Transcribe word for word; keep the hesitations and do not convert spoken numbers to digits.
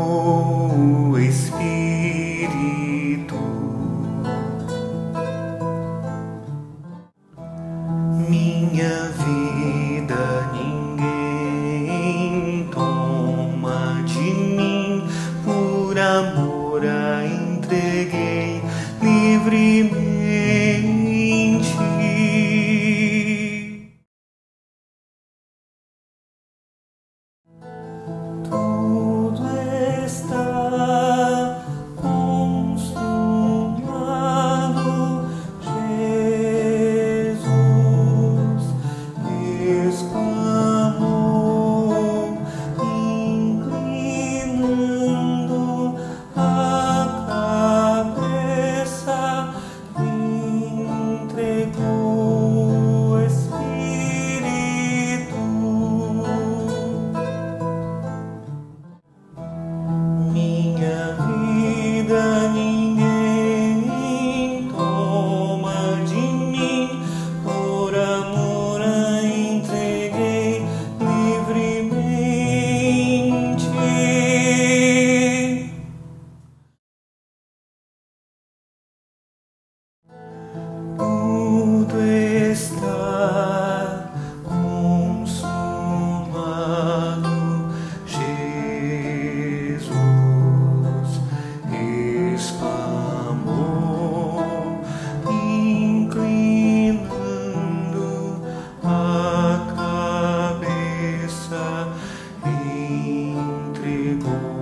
entregou o Espírito. Minha vida ninguém toma de mim, por amor a entreguei livremente. Tudo está consumado, Jesus exclamou, inclinando a cabeça, entregou o Espírito. Minha vida ninguém toma de mim, por amor a entreguei livremente. Tudo está consumado, Jesus exclamou, inclinando a cabeça, entregou